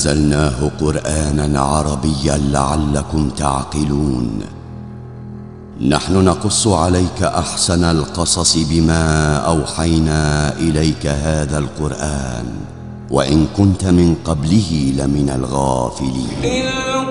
نزلناه قرآنا عربيا لعلكم تعقلون. نحن نقص عليك أحسن القصص بما أوحينا إليك هذا القرآن وإن كنت من قبله لمن الغافلين.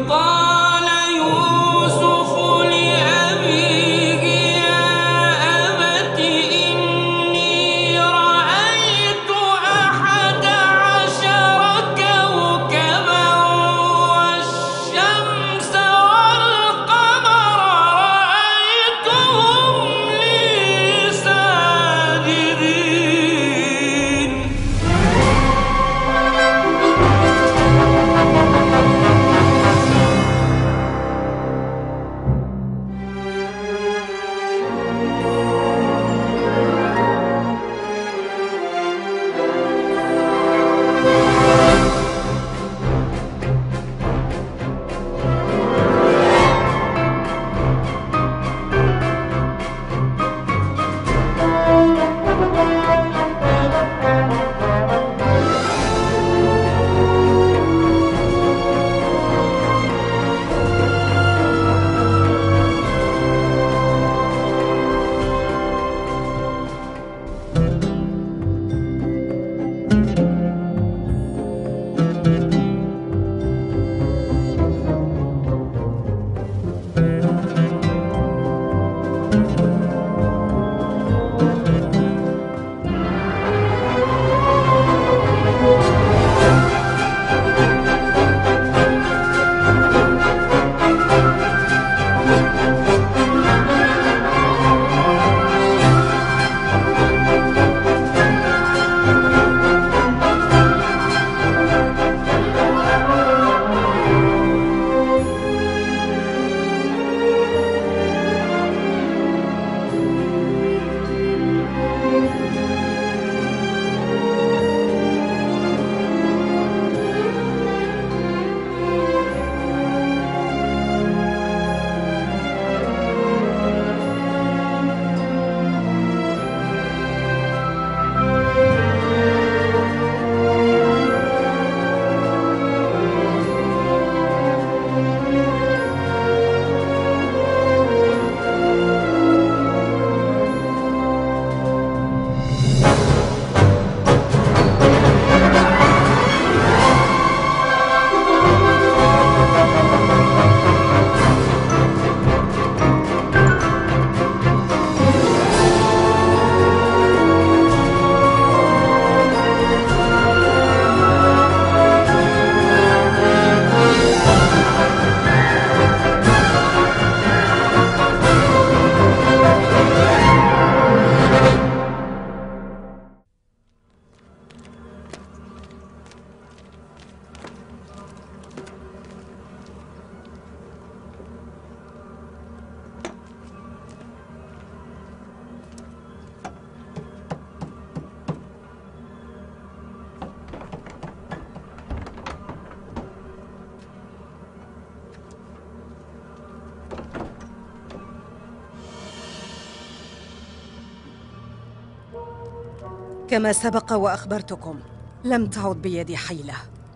كما سبق وأخبرتكم، لم تعد بيدي حيلة.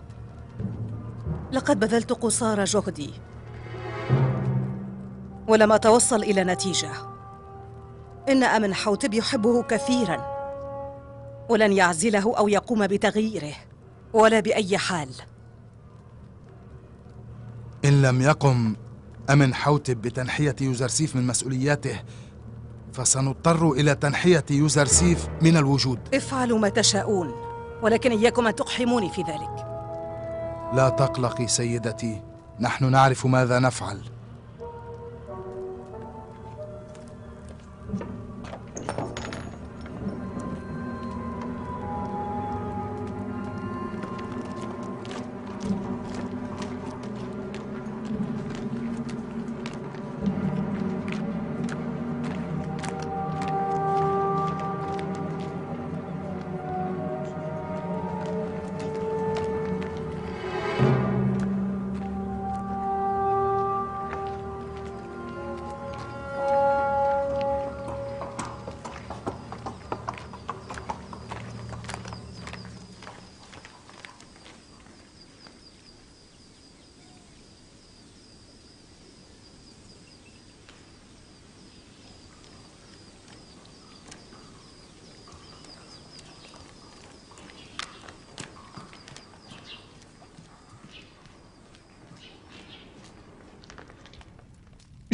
لقد بذلت قصارى جهدي ولم أتوصل إلى نتيجة. إن أمنحوتب يحبه كثيراً ولن يعزله أو يقوم بتغييره ولا بأي حال. إن لم يقم أمنحوتب بتنحية يوزرسيف من مسؤولياته فسنضطر إلى تنحية يوزرسيف من الوجود. افعلوا ما تشاءون، ولكن إياكم أن تقحموني في ذلك. لا تقلقي سيدتي، نحن نعرف ماذا نفعل.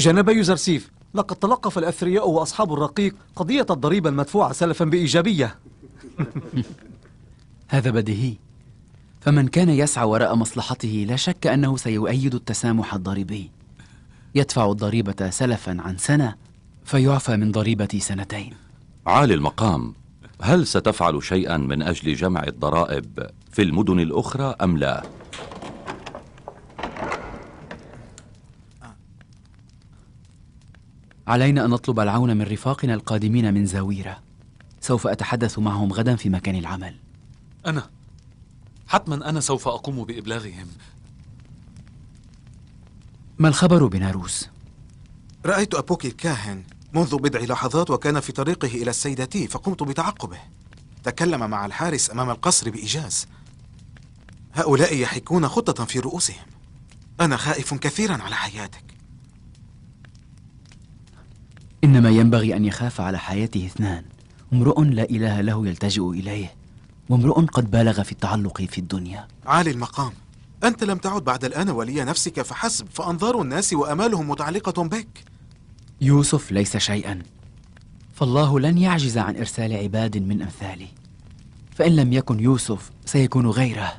جناب يوزرسيف، لقد تلقف الأثرياء وأصحاب الرقيق قضية الضريبة المدفوعة سلفا بإيجابية. هذا بديهي، فمن كان يسعى وراء مصلحته لا شك أنه سيؤيد التسامح الضريبي. يدفع الضريبة سلفا عن سنة فيعفى من ضريبة سنتين. عالي المقام، هل ستفعل شيئا من أجل جمع الضرائب في المدن الأخرى أم لا؟ علينا أن نطلب العون من رفاقنا القادمين من زاويرة. سوف أتحدث معهم غدا في مكان العمل. حتما أنا سوف أقوم بإبلاغهم. ما الخبر بناروس؟ رأيت أبوكي الكاهن منذ بضع لحظات وكان في طريقه إلى السيدة تي، فقمت بتعقبه. تكلم مع الحارس أمام القصر بإيجاز. هؤلاء يحكون خطة في رؤوسهم. أنا خائف كثيرا على حياتك. إنما ينبغي أن يخاف على حياته اثنان: امرؤ لا إله له يلتجئ إليه، وامرؤ قد بالغ في التعلق في الدنيا. عالي المقام، أنت لم تعد بعد الآن ولي نفسك فحسب، فأنظار الناس وأمالهم متعلقة بك. يوسف ليس شيئا، فالله لن يعجز عن إرسال عباد من أمثاله، فإن لم يكن يوسف سيكون غيره.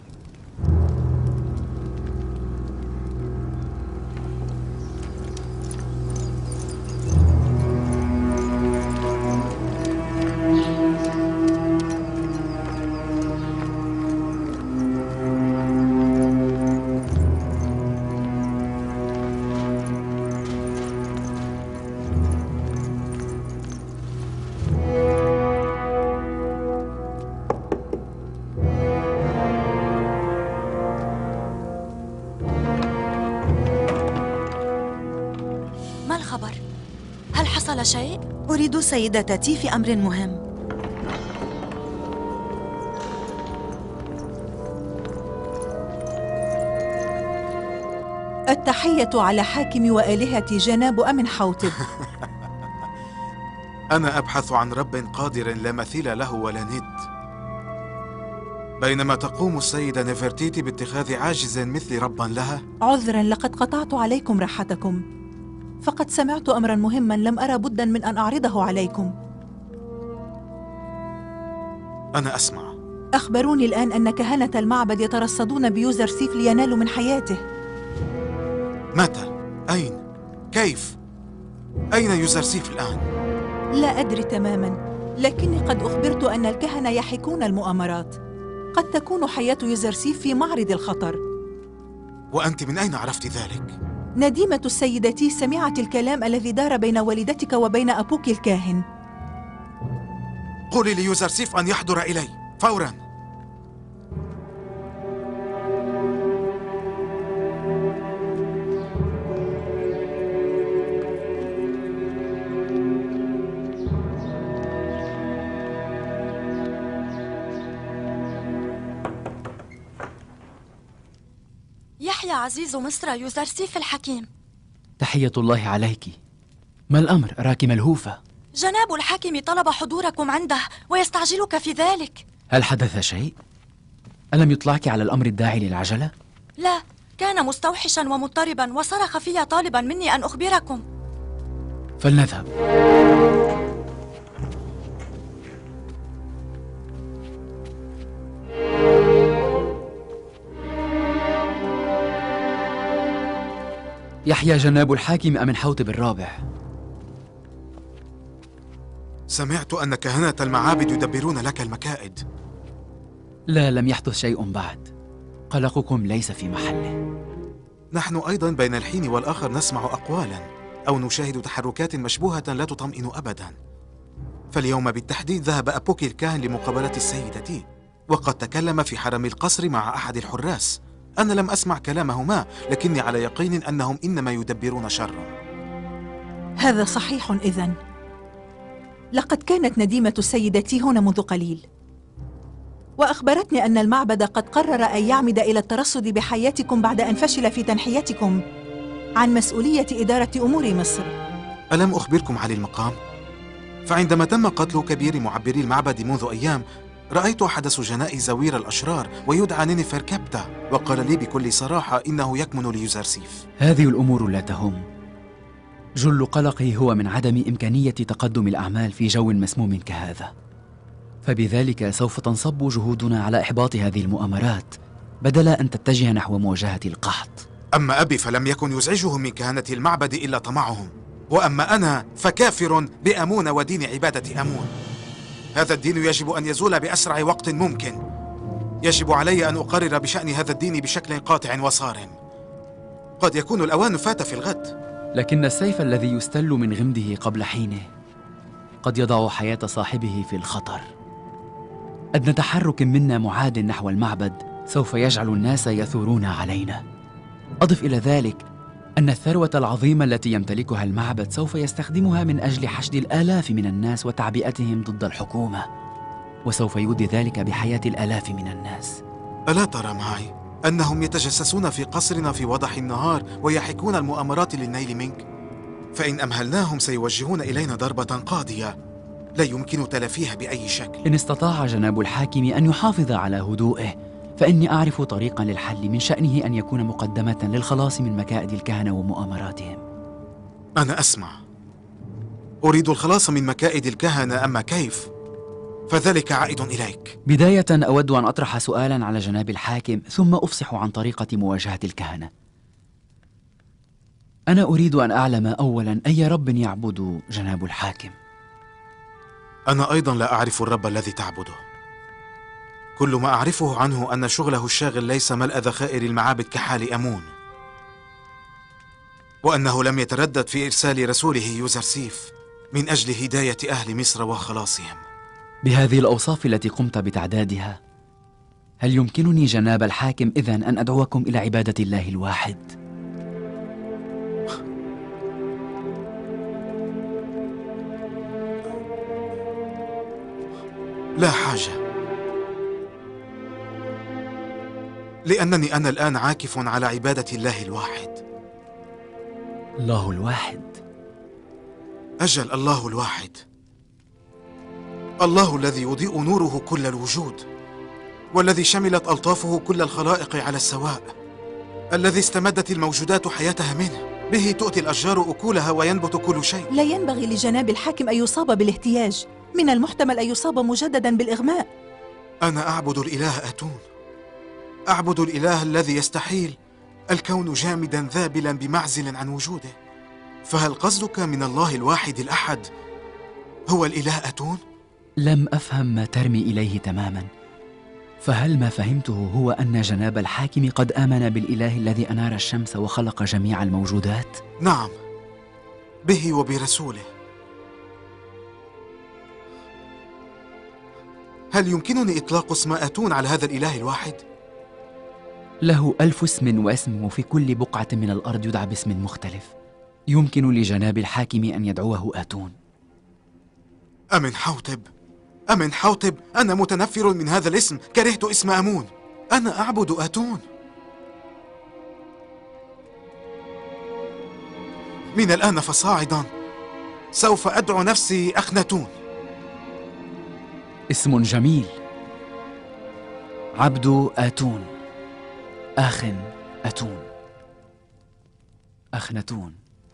ما الخبر؟ هل حصل شيء؟ أريد سيدة تي في أمر مهم. التحية على حاكم وآلهة جناب أمن حوتب. أنا أبحث عن رب قادر لا مثيل له ولا ند، بينما تقوم السيدة نفرتيتي باتخاذ عاجز مثل ربا لها. عذرا، لقد قطعت عليكم راحتكم، فقد سمعت أمرا مهما لم أرى بدا من أن أعرضه عليكم. أنا أسمع. أخبروني الآن أن كهنة المعبد يترصدون بيوزرسيف لينالوا من حياته. متى؟ أين؟ كيف؟ أين يوزرسيف الآن؟ لا أدري تماما، لكني قد أخبرت أن الكهنة يحكون المؤامرات. قد تكون حياة يوزرسيف في معرض الخطر. وأنت من أين عرفت ذلك؟ نديمة السيدة تي سمعت الكلام الذي دار بين والدتك وبين أبوك الكاهن. قولي ليوزرسيف أن يحضر إلي فوراً. يحيى عزيز مصر يوزرسيف الحكيم. تحية الله عليك. ما الأمر؟ أراك ملهوفة. جناب الحاكم طلب حضوركم عنده ويستعجلك في ذلك. هل حدث شيء؟ ألم يطلعك على الأمر الداعي للعجلة؟ لا، كان مستوحشا ومضطربا وصرخ في طالبا مني أن أخبركم. فلنذهب. يحيى جناب الحاكم أمن حوتب الرابع. سمعت أن كهنة المعابد يدبرون لك المكائد. لا، لم يحدث شيء بعد. قلقكم ليس في محله. نحن أيضا بين الحين والآخر نسمع أقوالا أو نشاهد تحركات مشبوهة لا تطمئن أبدا. فاليوم بالتحديد ذهب أبوكي الكاهن لمقابلة السيدة تي، وقد تكلم في حرم القصر مع أحد الحراس. أنا لم أسمع كلامهما، لكني على يقين أنهم إنما يدبرون شرا. هذا صحيح إذن. لقد كانت نديمة السيدة تي هنا منذ قليل، وأخبرتني أن المعبد قد قرر أن يعمد إلى الترصد بحياتكم بعد أن فشل في تنحيتكم عن مسؤولية إدارة أمور مصر. ألم أخبركم علي المقام؟ فعندما تم قتل كبير معبري المعبد منذ أيام، رأيت أحد سجناء زوير الأشرار ويدعى نينيفر كابتا، وقال لي بكل صراحة إنه يكمن ليوزرسيف. هذه الأمور لا تهم. جل قلقي هو من عدم إمكانية تقدم الأعمال في جو مسموم كهذا، فبذلك سوف تنصب جهودنا على إحباط هذه المؤامرات بدل أن تتجه نحو مواجهة القحط. أما أبي فلم يكن يزعجهم من كهنة المعبد إلا طمعهم، وأما أنا فكافر بآمون ودين عبادة آمون. هذا الدين يجب أن يزول بأسرع وقت ممكن. يجب علي أن أقرر بشأن هذا الدين بشكل قاطع وصارم. قد يكون الأوان فات في الغد، لكن السيف الذي يستل من غمده قبل حينه قد يضع حياة صاحبه في الخطر. أدنى تحرك منا معاد نحو المعبد سوف يجعل الناس يثورون علينا. أضف إلى ذلك أن الثروة العظيمة التي يمتلكها المعبد سوف يستخدمها من أجل حشد الآلاف من الناس وتعبئتهم ضد الحكومة، وسوف يودي ذلك بحياة الآلاف من الناس. ألا ترى معي أنهم يتجسسون في قصرنا في وضح النهار ويحكون المؤامرات للنيل منك؟ فإن أمهلناهم سيوجهون إلينا ضربة قاضية لا يمكن تلافيها بأي شكل. إن استطاع جناب الحاكم أن يحافظ على هدوئه فإني أعرف طريقا للحل من شأنه أن يكون مقدمة للخلاص من مكائد الكهنة ومؤامراتهم. أنا أسمع. أريد الخلاص من مكائد الكهنة، أما كيف؟ فذلك عائد إليك. بداية أود أن أطرح سؤالا على جناب الحاكم ثم أفصح عن طريقة مواجهة الكهنة. أنا أريد أن أعلم أولا أي رب يعبد جناب الحاكم؟ أنا أيضا لا أعرف الرب الذي تعبده. كل ما أعرفه عنه أن شغله الشاغل ليس ملء ذخائر المعابد كحال آمون، وأنه لم يتردد في إرسال رسوله يوزرسيف من أجل هداية أهل مصر وخلاصهم. بهذه الأوصاف التي قمت بتعدادها، هل يمكنني جناب الحاكم إذن أن أدعوكم إلى عبادة الله الواحد؟ لا حاجة، لأنني أنا الآن عاكف على عبادة الله الواحد. الله الواحد؟ أجل، الله الواحد، الله الذي يضيء نوره كل الوجود، والذي شملت ألطافه كل الخلائق على السواء، الذي استمدت الموجودات حياتها منه، به تؤتي الأشجار أكلها وينبت كل شيء. لا ينبغي لجناب الحاكم أن يصاب بالاهتياج، من المحتمل أن يصاب مجددا بالإغماء. أنا أعبد الإله آتون، أعبد الإله الذي يستحيل الكون جامدا ذابلا بمعزل عن وجوده. فهل قصدك من الله الواحد الأحد هو الإله آتون؟ لم أفهم ما ترمي إليه تماما، فهل ما فهمته هو أن جناب الحاكم قد آمن بالإله الذي أنار الشمس وخلق جميع الموجودات؟ نعم، به وبرسوله. هل يمكنني إطلاق اسم آتون على هذا الإله الواحد؟ له 1000 اسم واسم، وفي كل بقعة من الأرض يدعى باسم مختلف. يمكن لجناب الحاكم أن يدعوه آتون. أمنحوتب، أمنحوتب، أنا متنفر من هذا الاسم، كرهت اسم آمون. أنا أعبد آتون. من الآن فصاعدا سوف أدعو نفسي أخنتون. اسم جميل، عبد آتون، آخ أتون، أخنتون.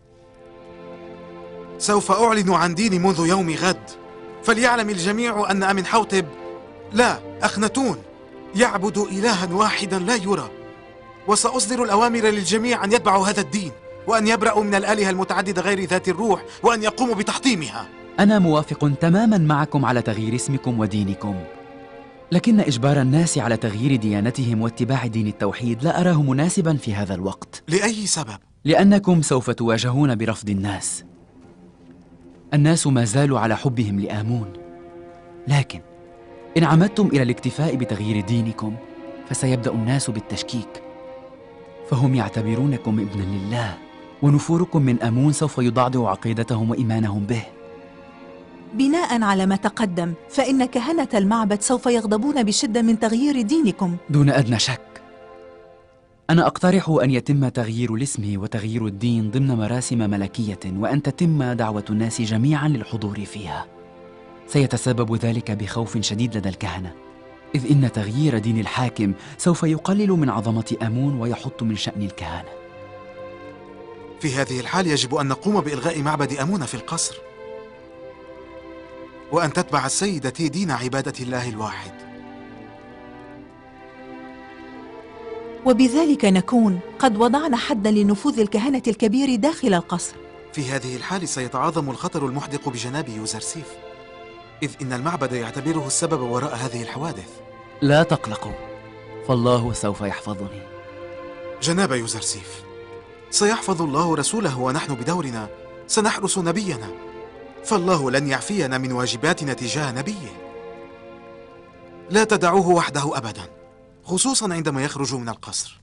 سوف أعلن عن ديني منذ يوم غد، فليعلم الجميع أن أمنحوتب، لا، أخنتون، يعبد إلها واحدا لا يرى. وسأصدر الأوامر للجميع أن يتبعوا هذا الدين، وأن يبرأوا من الآلهة المتعددة غير ذات الروح، وأن يقوموا بتحطيمها. أنا موافق تماما معكم على تغيير اسمكم ودينكم، لكن إجبار الناس على تغيير ديانتهم واتباع دين التوحيد لا أراه مناسبا في هذا الوقت. لأي سبب؟ لأنكم سوف تواجهون برفض الناس. الناس ما زالوا على حبهم لآمون، لكن إن عمدتم إلى الاكتفاء بتغيير دينكم فسيبدأ الناس بالتشكيك، فهم يعتبرونكم ابنا لله، ونفوركم من آمون سوف يضعضع عقيدتهم وإيمانهم به. بناء على ما تقدم، فإن كهنة المعبد سوف يغضبون بشدة من تغيير دينكم دون أدنى شك. أنا أقترح أن يتم تغيير الاسم وتغيير الدين ضمن مراسم ملكية، وأن تتم دعوة الناس جميعا للحضور فيها. سيتسبب ذلك بخوف شديد لدى الكهنة، إذ إن تغيير دين الحاكم سوف يقلل من عظمة آمون ويحط من شأن الكهنة. في هذه الحال يجب أن نقوم بإلغاء معبد آمون في القصر، وأن تتبع السيدة تي دين عبادة الله الواحد. وبذلك نكون قد وضعنا حداً لنفوذ الكهنة الكبير داخل القصر. في هذه الحال سيتعاظم الخطر المحدق بجناب يوزرسيف، إذ إن المعبد يعتبره السبب وراء هذه الحوادث. لا تقلقوا، فالله سوف يحفظني. جناب يوزرسيف، سيحفظ الله رسوله، ونحن بدورنا سنحرس نبينا، فالله لن يعفينا من واجباتنا تجاه نبيه. لا تدعوه وحده أبدا، خصوصا عندما يخرج من القصر.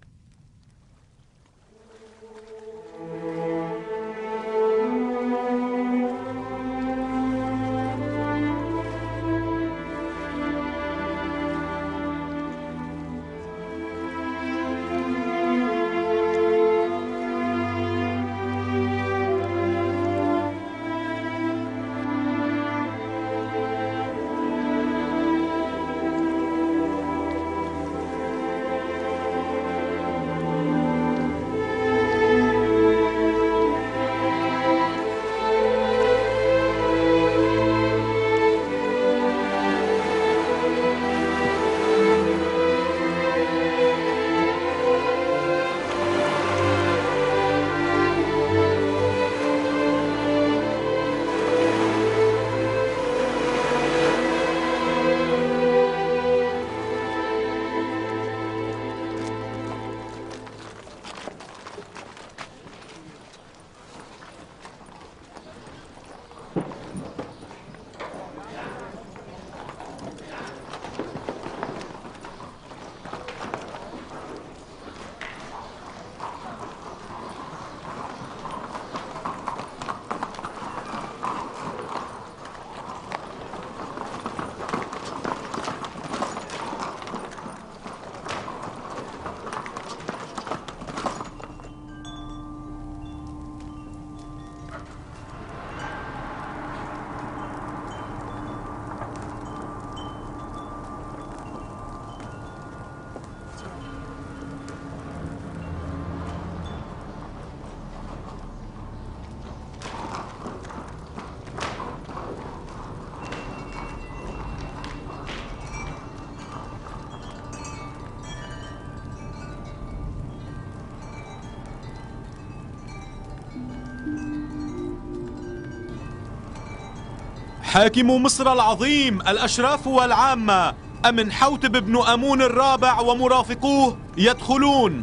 حاكم مصر العظيم، الأشراف والعامة، أمنحوتب بن آمون الرابع ومرافقوه يدخلون.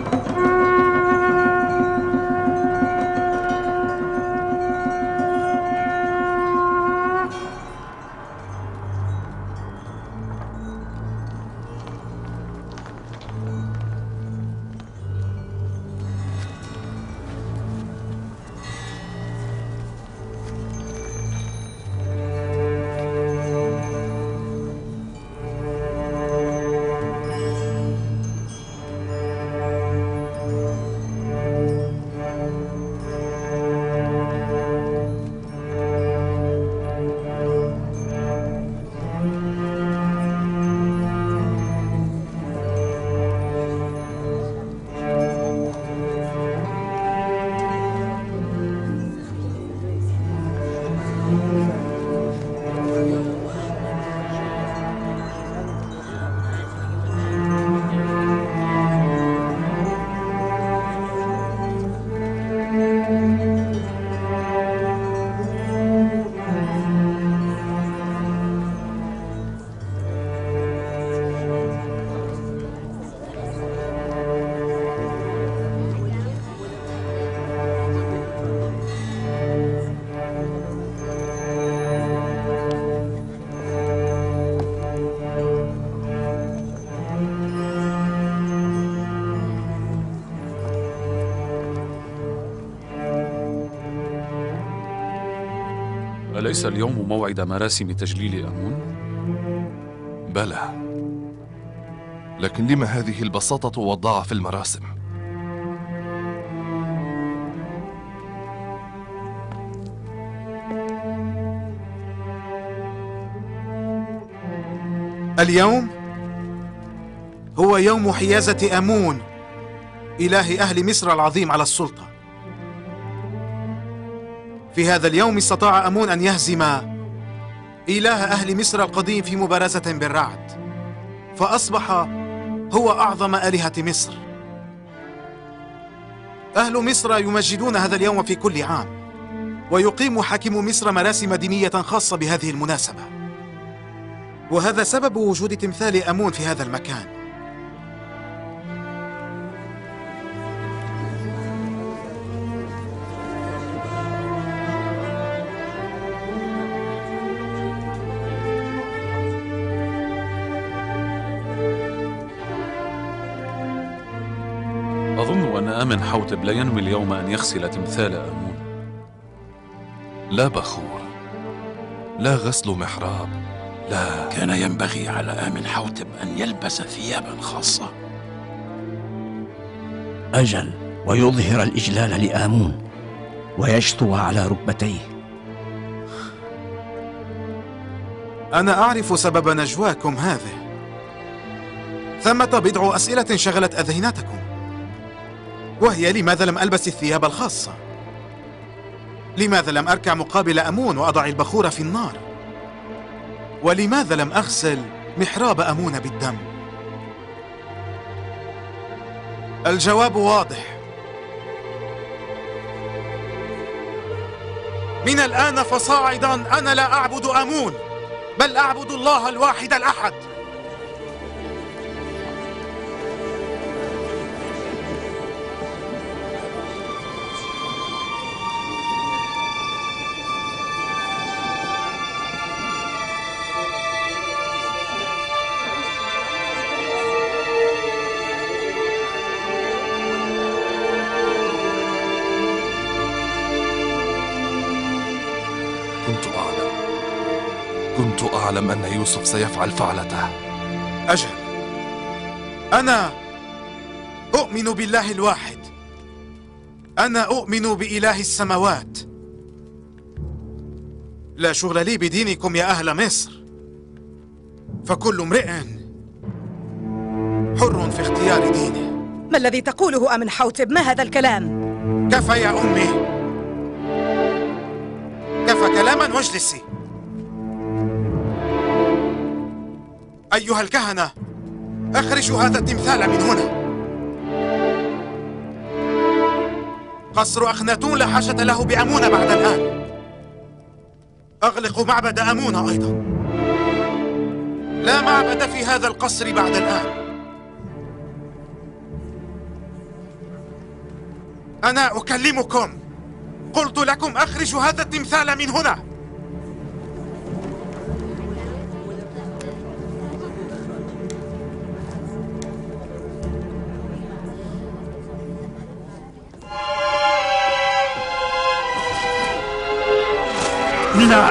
أليس اليوم موعد مراسم تجليل آمون؟ بلى، لكن لما هذه البساطة والضعف في المراسم؟ اليوم هو يوم حيازة آمون إله أهل مصر العظيم على السلطة، في هذا اليوم استطاع أمون أن يهزم إله أهل مصر القديم في مبارزة بالرعد، فأصبح هو أعظم آلهة مصر. أهل مصر يمجدون هذا اليوم في كل عام، ويقيم حاكم مصر مراسم دينية خاصة بهذه المناسبة، وهذا سبب وجود تمثال أمون في هذا المكان. أظن أن آمنحوتب لا ينوي اليوم أن يغسل تمثال آمون. لا بخور، لا غسل محراب، لا. كان ينبغي على آمنحوتب أن يلبس ثيابا خاصة. أجل، ويظهر الإجلال لآمون ويشطو على ركبتيه. أنا أعرف سبب نجواكم هذه. ثمة بضع أسئلة شغلت أذهنتكم، وهي: لماذا لم ألبس الثياب الخاصة؟ لماذا لم أركع مقابل أمون وأضع البخور في النار؟ ولماذا لم أغسل محراب أمون بالدم؟ الجواب واضح. من الآن فصاعدا أنا لا أعبد أمون، بل أعبد الله الواحد الأحد. كنت أعلم أن يوسف سيفعل فعلته. أجل، أنا أؤمن بالله الواحد، أنا أؤمن بإله السماوات. لا شغل لي بدينكم يا أهل مصر، فكل امرئ حر في اختيار دينه. ما الذي تقوله آمنحوتب؟ ما هذا الكلام؟ كفى يا أمي، كفى كلاما واجلسي. أيها الكهنة، أخرجوا هذا التمثال من هنا. قصر أخناتون لا حاجة له بأمون بعد الآن. أغلقوا معبد أمون أيضا. لا معبد في هذا القصر بعد الآن. أنا أكلمكم، قلت لكم أخرجوا هذا التمثال من هنا. لا،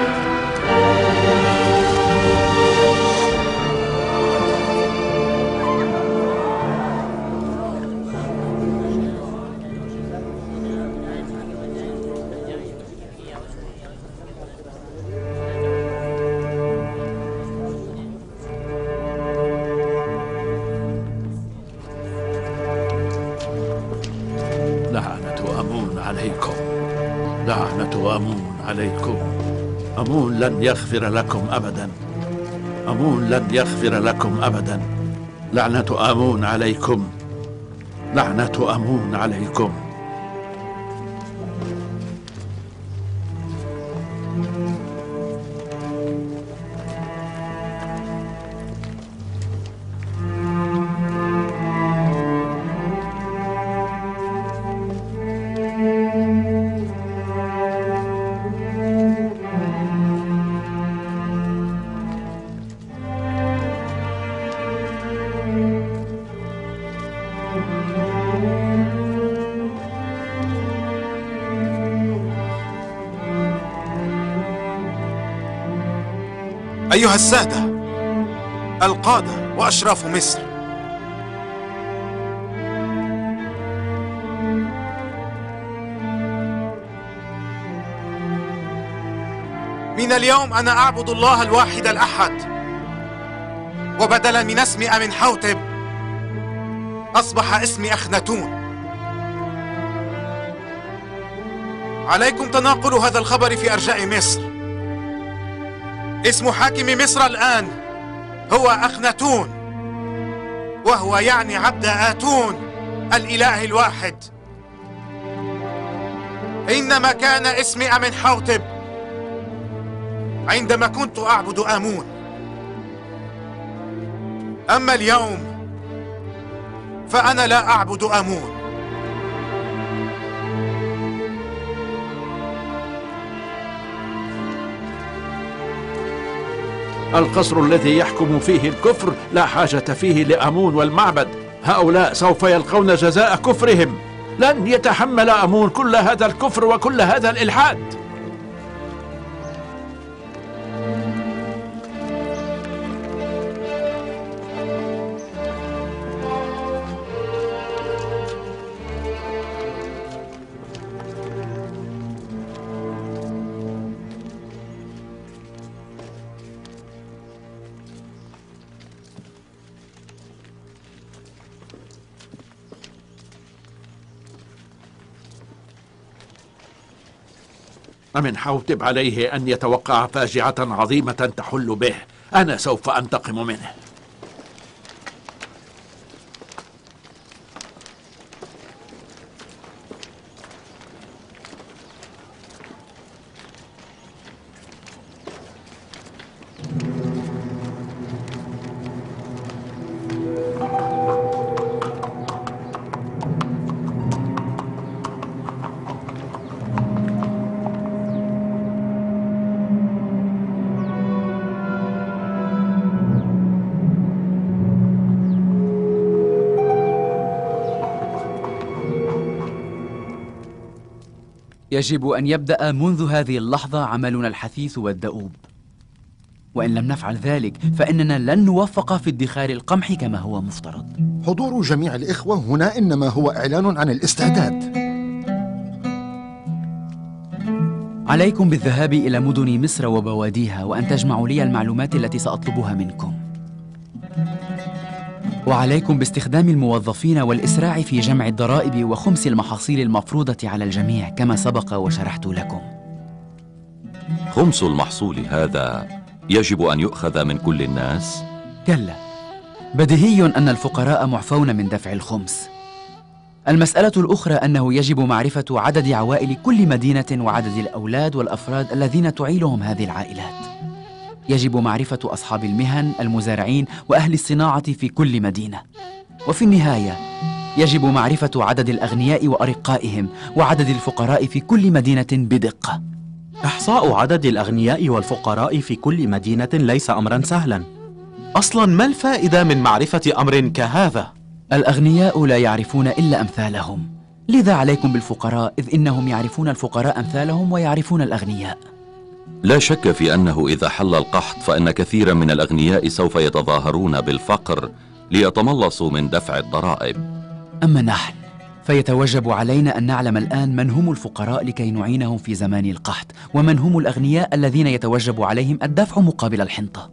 لعنة أمون عليكم، لعنة أمون عليكم. أمون لن يغفر لكم أبدا، أمون لن يغفر لكم أبدا. لعنة أمون عليكم، لعنة أمون عليكم. أيها السادة، القادة وأشراف مصر، من اليوم أنا أعبد الله الواحد الأحد، وبدلا من اسم آمنحوتب أصبح اسمي أخناتون. عليكم تناقل هذا الخبر في أرجاء مصر. اسم حاكم مصر الآن هو أخناتون، وهو يعني عبد آتون الإله الواحد. إنما كان اسمي أمنحوتب عندما كنت أعبد آمون، أما اليوم فأنا لا أعبد آمون. القصر الذي يحكم فيه الكفر لا حاجة فيه لآمون والمعبد. هؤلاء سوف يلقون جزاء كفرهم. لن يتحمل آمون كل هذا الكفر وكل هذا الإلحاد. أمنحوتب عليه أن يتوقع فاجعة عظيمة تحل به. أنا سوف أنتقم منه. يجب أن يبدأ منذ هذه اللحظة عملنا الحثيث والدؤوب، وإن لم نفعل ذلك فإننا لن نوفق في ادخار القمح كما هو مفترض. حضور جميع الإخوة هنا إنما هو إعلان عن الاستعداد. عليكم بالذهاب إلى مدن مصر وبواديها وأن تجمعوا لي المعلومات التي سأطلبها منكم، وعليكم باستخدام الموظفين والإسراع في جمع الضرائب وخمس المحاصيل المفروضة على الجميع كما سبق وشرحت لكم. خمس المحصول هذا يجب أن يؤخذ من كل الناس؟ كلا، بديهي أن الفقراء معفون من دفع الخمس. المسألة الأخرى أنه يجب معرفة عدد عوائل كل مدينة وعدد الأولاد والأفراد الذين تعيلهم هذه العائلات. يجب معرفة أصحاب المهن، المزارعين وأهل الصناعة في كل مدينة. وفي النهاية يجب معرفة عدد الأغنياء وأرقائهم وعدد الفقراء في كل مدينة بدقة. إحصاء عدد الأغنياء والفقراء في كل مدينة ليس أمرا سهلا. أصلا ما الفائدة من معرفة أمر كهذا؟ الأغنياء لا يعرفون إلا أمثالهم، لذا عليكم بالفقراء إذ إنهم يعرفون الفقراء أمثالهم ويعرفون الأغنياء. لا شك في أنه إذا حل القحط فإن كثيرا من الأغنياء سوف يتظاهرون بالفقر ليتملصوا من دفع الضرائب. أما نحن فيتوجب علينا أن نعلم الآن من هم الفقراء لكي نعينهم في زمان القحط، ومن هم الأغنياء الذين يتوجب عليهم الدفع مقابل الحنطة.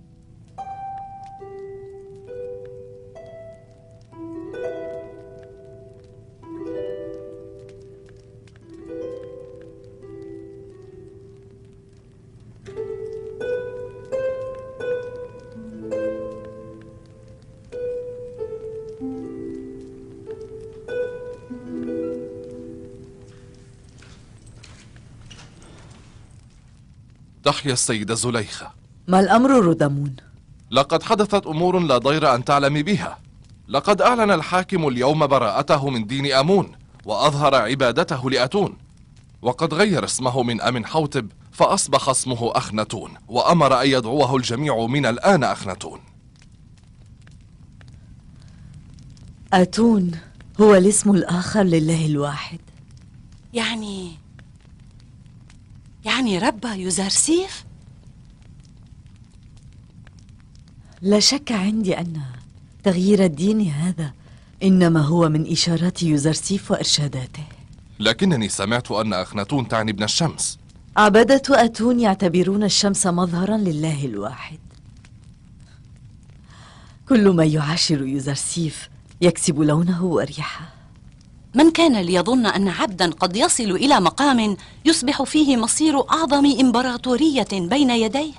تحيا السيدة زليخة. ما الأمر ردمون؟ لقد حدثت أمور لا ضير أن تعلمي بها. لقد أعلن الحاكم اليوم براءته من دين آمون وأظهر عبادته لآتون، وقد غير اسمه من أمنحوتب فأصبح اسمه أخناتون، وأمر أن يدعوه الجميع من الآن أخناتون. آتون هو الاسم الآخر لله الواحد. يعني رب يوزرسيف؟ لا شك عندي أن تغيير الدين هذا إنما هو من إشارات يوزرسيف وإرشاداته. لكنني سمعت أن أخناتون تعني ابن الشمس. عبدة آتون يعتبرون الشمس مظهرا لله الواحد. كل ما يعاشر يوزرسيف يكسب لونه وريحه. من كان ليظن أن عبدا قد يصل إلى مقام يصبح فيه مصير أعظم إمبراطورية بين يديه؟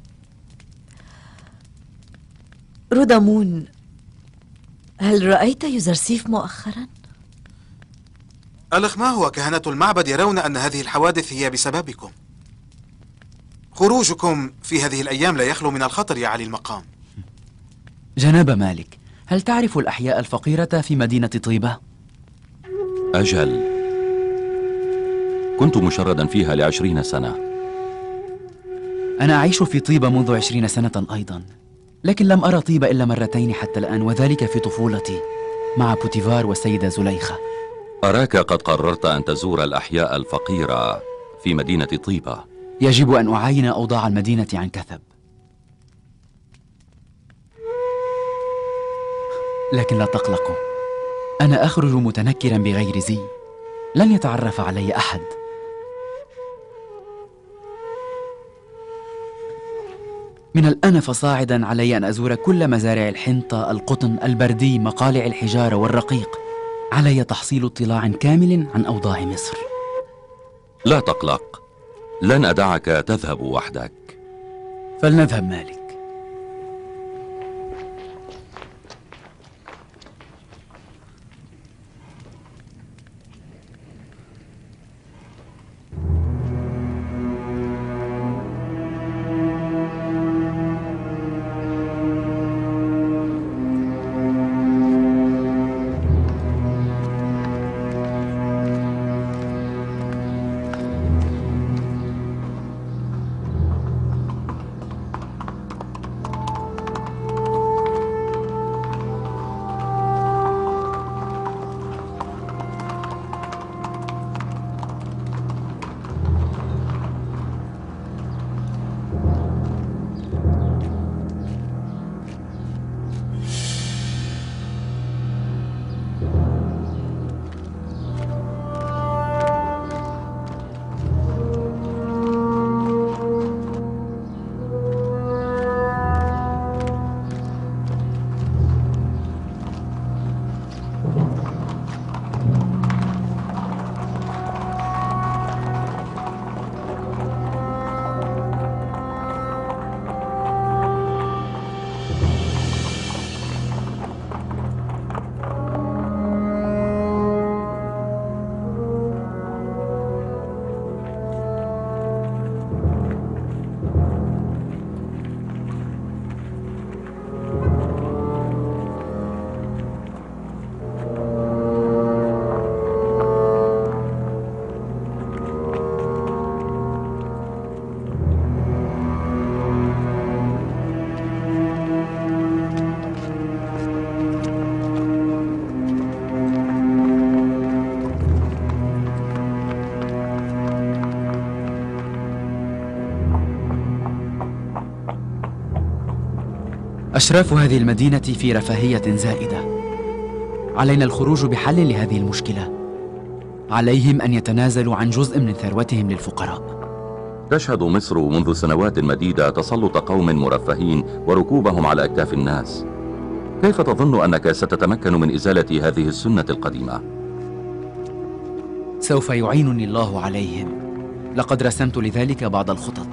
رودامون، هل رأيت يوزرسيف مؤخرا؟ الأخماه وكهنة المعبد يرون أن هذه الحوادث هي بسببكم. خروجكم في هذه الأيام لا يخلو من الخطر يا علي المقام. جناب مالك، هل تعرف الأحياء الفقيرة في مدينة طيبة؟ أجل، كنت مشردا فيها ل20 سنة. أنا أعيش في طيبة منذ 20 سنة أيضا، لكن لم أرى طيبة إلا مرتين حتى الآن، وذلك في طفولتي مع بوتيفار والسيدة زليخة. أراك قد قررت أن تزور الأحياء الفقيرة في مدينة طيبة. يجب أن أعاين أوضاع المدينة عن كثب، لكن لا تقلقوا، أنا أخرج متنكرا بغير زي، لن يتعرف علي أحد. من الآن فصاعدا علي أن أزور كل مزارع الحنطة، القطن، البردي، مقالع الحجارة والرقيق. علي تحصيل اطلاع كامل عن أوضاع مصر. لا تقلق، لن أدعك تذهب وحدك. فلنذهب مالك. أشراف هذه المدينة في رفاهية زائدة. علينا الخروج بحل لهذه المشكلة. عليهم أن يتنازلوا عن جزء من ثروتهم للفقراء. تشهد مصر منذ سنوات مديدة تسلط قوم مرفهين وركوبهم على أكتاف الناس. كيف تظن أنك ستتمكن من إزالة هذه السنة القديمة؟ سوف يعينني الله عليهم. لقد رسمت لذلك بعض الخطط.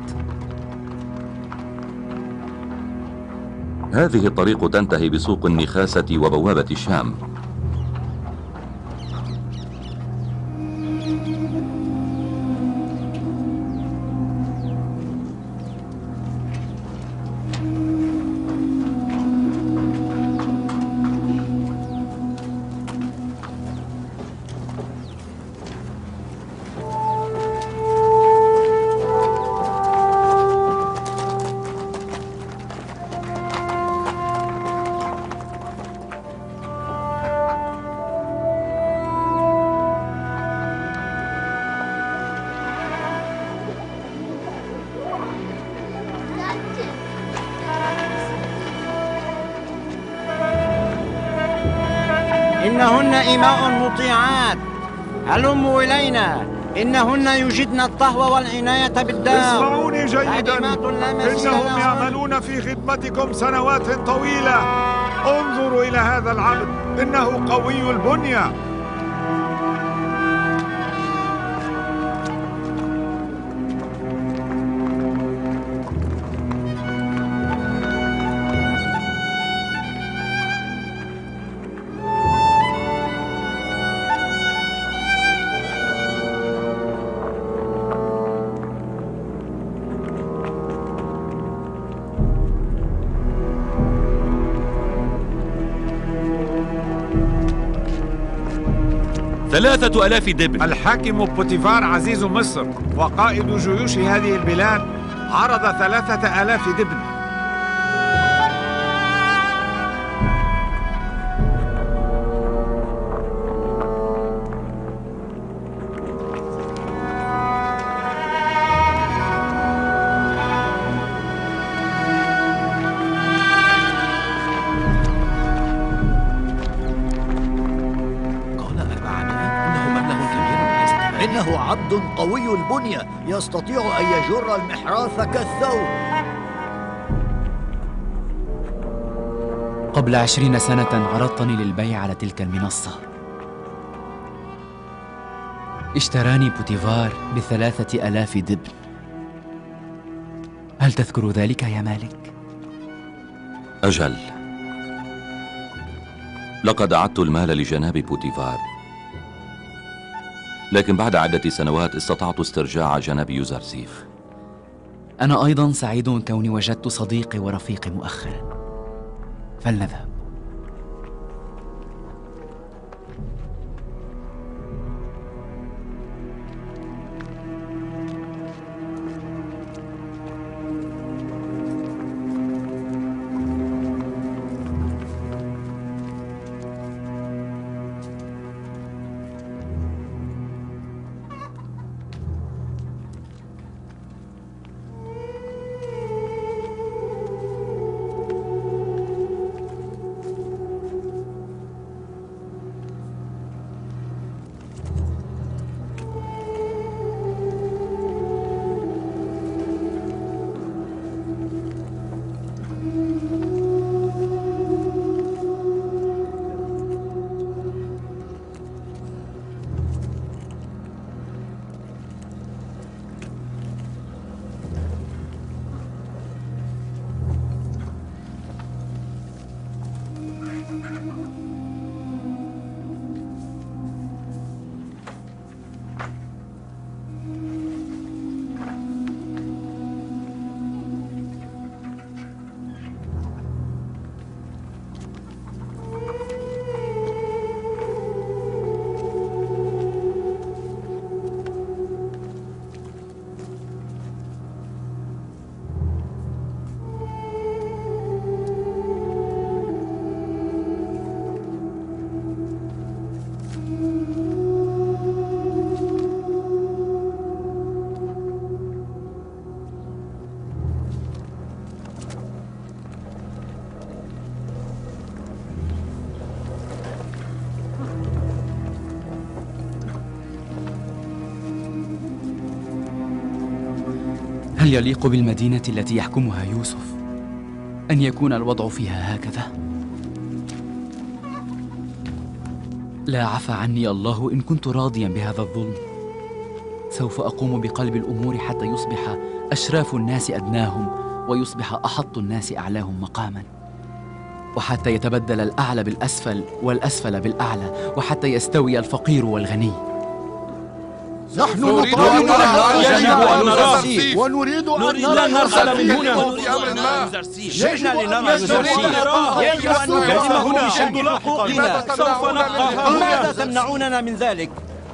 هذه الطريق تنتهي بسوق النخاسة وبوابة الشام. إنهن إماء مطيعات، هلموا إلينا، إنهن يجدن الطهو والعناية بالدار. اسمعوني جيدا، إنهم يعملون في خدمتكم سنوات طويلة. انظروا إلى هذا العبد، إنه قوي البنية. 3000 دبن. الحاكم بوتيفار عزيز مصر وقائد جيوش هذه البلاد عرض 3000 دبن. إنه عبد قوي البنية يستطيع أن يجر المحراث كالثوب. قبل 20 سنة عرضتني للبيع على تلك المنصة. اشتراني بوتيفار ب3000 دبن. هل تذكر ذلك يا مالك؟ أجل، لقد أعدت المال لجناب بوتيفار، لكن بعد عدة سنوات استطعت استرجاع جناب يوزرسيف. أنا أيضا سعيد كوني وجدت صديقي ورفيقي مؤخرا. فلنذهب. هل يليق بالمدينة التي يحكمها يوسف أن يكون الوضع فيها هكذا؟ لا عفى عني الله إن كنت راضيا بهذا الظلم. سوف أقوم بقلب الأمور حتى يصبح أشراف الناس أدناهم ويصبح أحط الناس أعلاهم مقاما، وحتى يتبدل الأعلى بالأسفل والأسفل بالأعلى، وحتى يستوي الفقير والغني. نحن نطالب يوزرسيف ونريد أن نرحل من هنا. جئنا لنرى يوزرسيف. يجب أن نكلمه بشأن حقوقنا. سوف نبقى. لماذا تمنعوننا من ذلك؟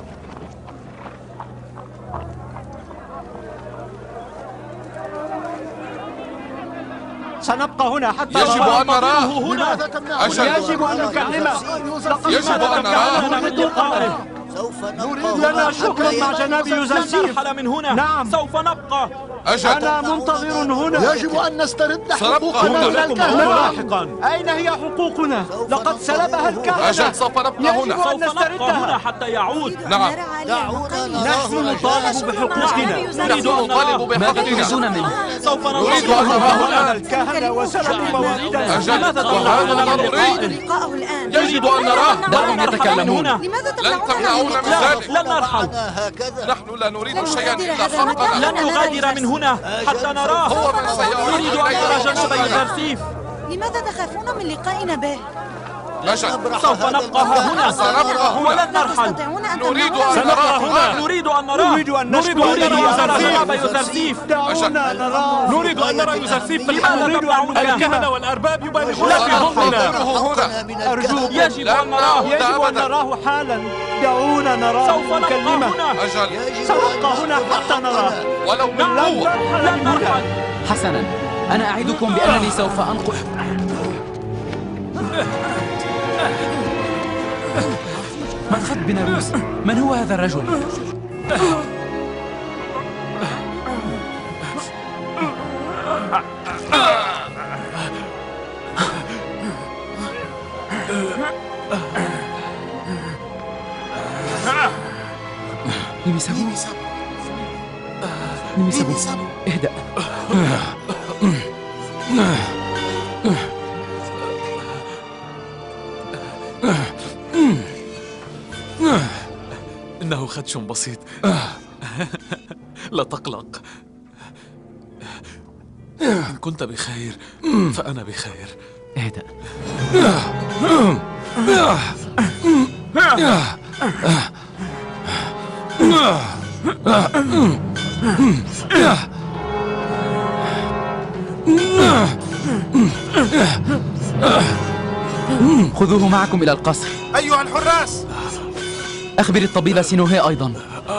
سنبقى هنا حتى يجب أن نراه. يجب أن نكلمه. يجب أن نراه. نريد لنا شغل مع جناب يوزرسيف. نرحل من هنا. نعم سوف نبقى. أنا منتظر هنا. يجب أن نسترد حقوقنا من الكهنة لاحقا. أين هي حقوقنا؟ لقد سلبها الكهنة. أجل، سوف نبقى هنا. سوف نبقى هنا حتى يعود. نعم. نحن نطالب بحقوقنا. نحن نطالب بحقوقنا. سوف نريد أن نرى هنا الكهنة وسلبوا مواعيدنا. أجل، وهذا ضروري. يجب أن نراه. دعهم يتكلمون. لن تمنعونا من ذلك. لن نرحل. نحن لا نريد شيئا إلا حقنا. لن نغادر من هنا حتى نراه. هو من سيعود. نريد أن نرى جناب يوزرسيف. لماذا تخافون من لقائنا به؟ سوف نبقى هنا. سنبقى هنا. ولن نرحل. نريد أن نراه هنا. نريد أن أن نراه. نريد أن نشكو يوزرسيف. دعونا نراه. نريد أن نرى يوزرسيف في لماذا الحال. تمنعون الكهنة والأرباب يبالغون في ظلمنا. أرجوك يجب أن نراه. يجب أن نراه حالا. دعونا نراه. سوف نبقى هنا. سنبقى هنا حتى نراه. ولو بالقوة. لن نرحل. حسنا، أنا أعدكم بأنني سوف أنقل. مرفت بناروس، من هو هذا الرجل؟ نمسابو، اهدأ. إنه خدش بسيط. لا تقلق، إن كنت بخير فأنا بخير. اهدأ. خذوه معكم إلى القصر. أيها الحراس، أخبر الطبيب سينوهي أيضا.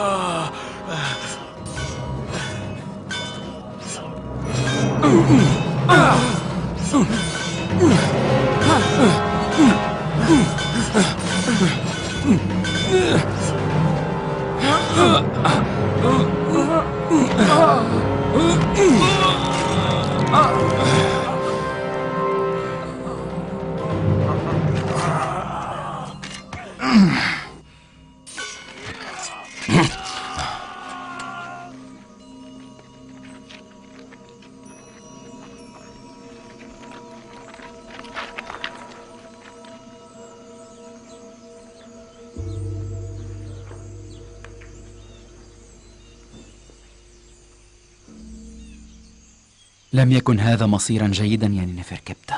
لم يكن هذا مصيرا جيدا يا نفركبتة.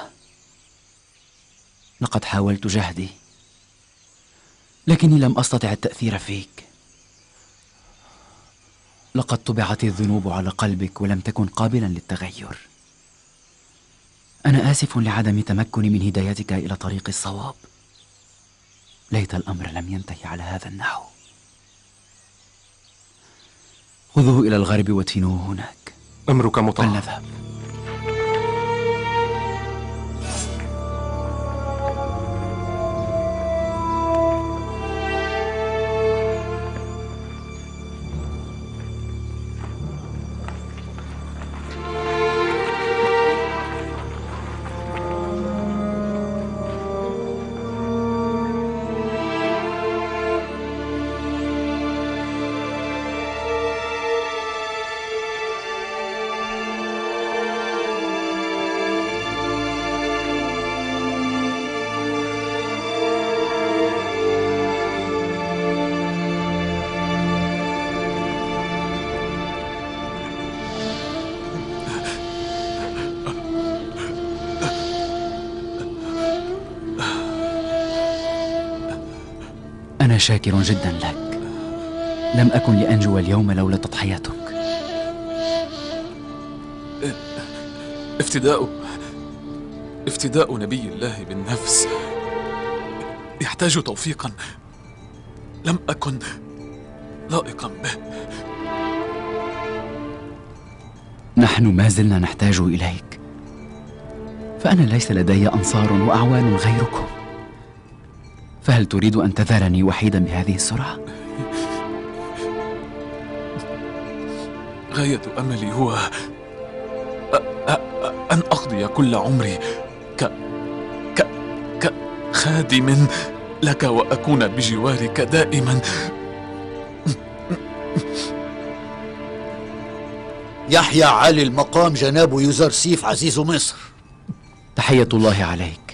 لقد حاولت جهدي، لكني لم أستطع التأثير فيك. لقد طبعت الذنوب على قلبك ولم تكن قابلا للتغير. أنا آسف لعدم تمكني من هدايتك إلى طريق الصواب. ليت الأمر لم ينتهي على هذا النحو. خذوه إلى الغرب وادفنوه هناك. أمرك مطاع. فلنذهب. أنا شاكر جدا لك. لم أكن لأنجو اليوم لولا تضحياتك. افتداء نبي الله بالنفس يحتاج توفيقا لم أكن لائقا به. نحن ما زلنا نحتاج إليك، فأنا ليس لدي أنصار وأعوان غيركم. فهل تريد أن تذرني وحيدا بهذه السرعة؟ غاية أملي هو أن أقضي كل عمري كخادم لك وأكون بجوارك دائما. يحيى عالي المقام جناب يوزرسيف عزيز مصر. تحية الله عليك.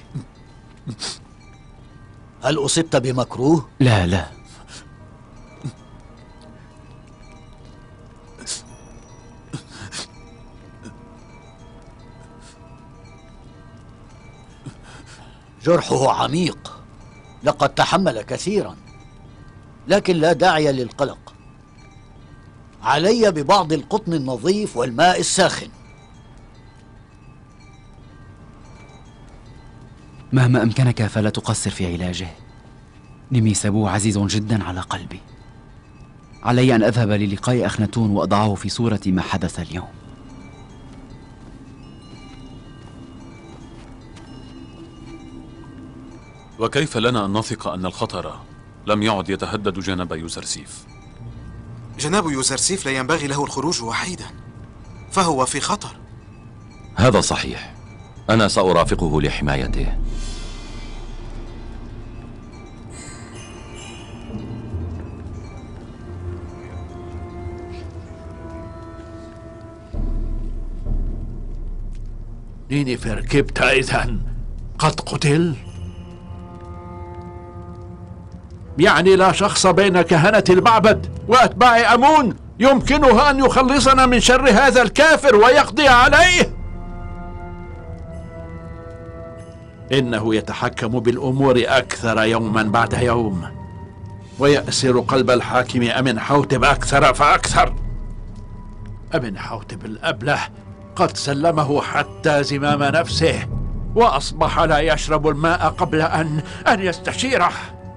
هل أصبت بمكروه؟ لا. جرحه عميق، لقد تحمل كثيرا، لكن لا داعي للقلق. علي ببعض القطن النظيف والماء الساخن. مهما أمكنك فلا تقصر في علاجه. نميسابو عزيز جدا على قلبي. علي أن أذهب للقاء أخناتون وأضعه في صورة ما حدث اليوم. وكيف لنا أن نثق أن الخطر لم يعد يتهدد جناب يوزرسيف؟ جناب يوزرسيف لا ينبغي له الخروج وحيدا، فهو في خطر. هذا صحيح، أنا سأرافقه لحمايته. نينيفر كبتا إذن قد قتل؟ يعني لا شخص بين كهنة المعبد وأتباع أمون يمكنه أن يخلصنا من شر هذا الكافر ويقضي عليه؟ إنه يتحكم بالأمور أكثر يوما بعد يوم، ويأسر قلب الحاكم أمنحوتب أكثر فأكثر. أمنحوتب الأبله قد سلمه حتى زمام نفسه، وأصبح لا يشرب الماء قبل أن يستشيره.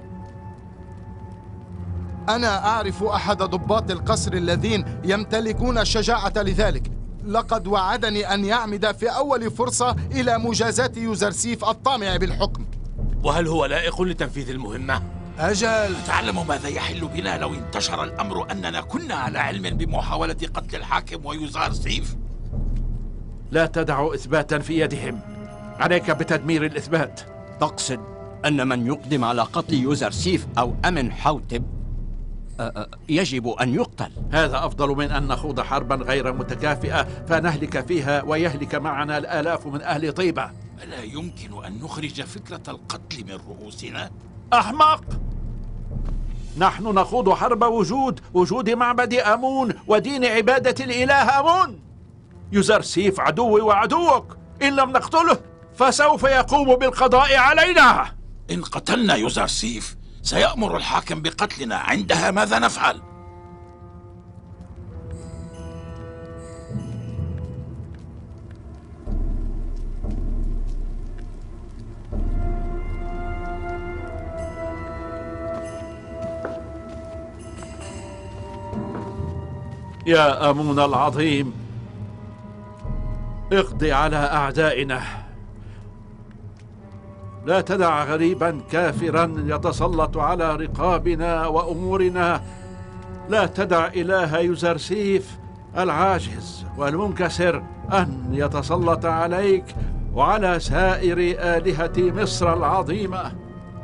أنا أعرف أحد ضباط القصر الذين يمتلكون الشجاعة لذلك. لقد وعدني أن يعمد في أول فرصة إلى مجازاة يوزرسيف الطامع بالحكم. وهل هو لائق لتنفيذ المهمة؟ أجل. تعلم ماذا يحل بنا لو انتشر الأمر أننا كنا على علم بمحاولة قتل الحاكم ويوزرسيف؟ لا تدع إثباتا في يدهم، عليك بتدمير الإثبات. تقصد أن من يقدم على قتل يوزرسيف أو أمنحوتب يجب أن يقتل؟ هذا أفضل من أن نخوض حربا غير متكافئة فنهلك فيها ويهلك معنا الآلاف من أهل طيبة. ألا يمكن أن نخرج فكرة القتل من رؤوسنا؟ أحمق! نحن نخوض حرب وجود معبد أمون ودين عبادة الإله أمون. يوزرسيف عدوي وعدوك، إن لم نقتله فسوف يقوم بالقضاء علينا. إن قتلنا يوزرسيف سيأمر الحاكم بقتلنا، عندها ماذا نفعل؟ يا أمون العظيم، اقضي على أعدائنا. لا تدع غريبا كافرا يتسلط على رقابنا وأمورنا. لا تدع إله يوزرسيف العاجز والمنكسر أن يتسلط عليك وعلى سائر آلهة مصر العظيمة.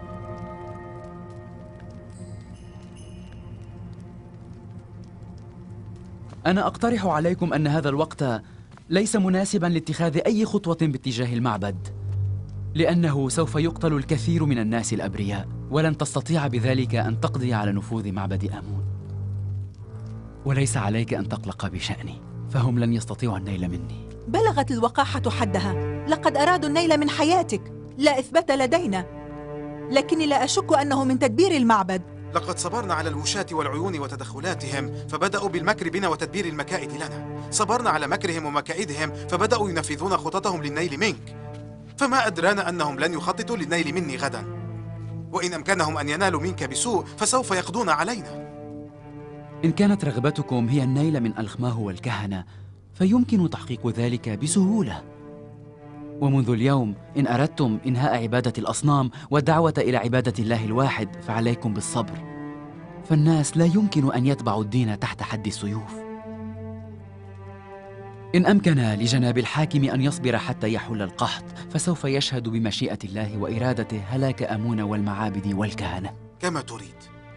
أنا أقترح عليكم أن هذا الوقت ليس مناسبا لاتخاذ أي خطوة باتجاه المعبد، لأنه سوف يقتل الكثير من الناس الأبرياء، ولن تستطيع بذلك أن تقضي على نفوذ معبد آمون. وليس عليك أن تقلق بشأني، فهم لن يستطيعوا النيل مني. بلغت الوقاحة حدها، لقد أرادوا النيل من حياتك. لا إثبات لدينا، لكني لا أشك أنه من تدبير المعبد. لقد صبرنا على الوشاة والعيون وتدخلاتهم فبدأوا بالمكر بنا وتدبير المكائد لنا. صبرنا على مكرهم ومكائدهم فبدأوا ينفذون خططهم للنيل منك. فما أدرانا أنهم لن يخططوا للنيل مني غدا، وإن أمكنهم أن ينالوا منك بسوء فسوف يقضون علينا. إن كانت رغبتكم هي النيل من ألخماه والكهنة فيمكن تحقيق ذلك بسهولة. ومنذ اليوم إن أردتم إنهاء عبادة الأصنام والدعوة إلى عبادة الله الواحد فعليكم بالصبر، فالناس لا يمكن أن يتبعوا الدين تحت حد السيوف. إن أمكن لجناب الحاكم أن يصبر حتى يحل القحط فسوف يشهد بمشيئة الله وإرادته هلاك آمون والمعابد والكهنة. كما تريد،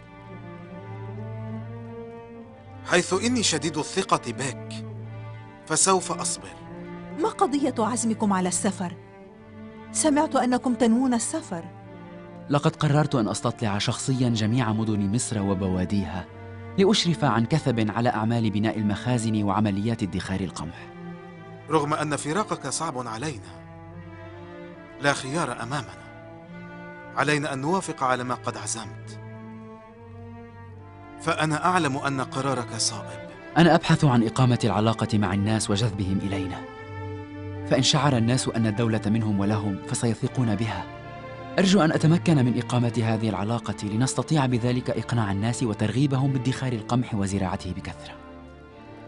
حيث إني شديد الثقة بك فسوف أصبر. ما قضية عزمكم على السفر؟ سمعت أنكم تنوون السفر. لقد قررت أن أستطلع شخصيا جميع مدن مصر وبواديها لأشرف عن كثب على أعمال بناء المخازن وعمليات ادخار القمح. رغم أن فراقك صعب علينا، لا خيار أمامنا. علينا أن نوافق على ما قد عزمت، فأنا أعلم أن قرارك صائب. أنا أبحث عن إقامة العلاقة مع الناس وجذبهم إلينا، فإن شعر الناس أن الدولة منهم ولهم فسيثقون بها. أرجو أن أتمكن من إقامة هذه العلاقة لنستطيع بذلك إقناع الناس وترغيبهم بادخار القمح وزراعته بكثرة.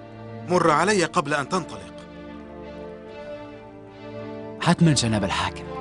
مر علي قبل أن تنطلق. حتما جناب الحاكم.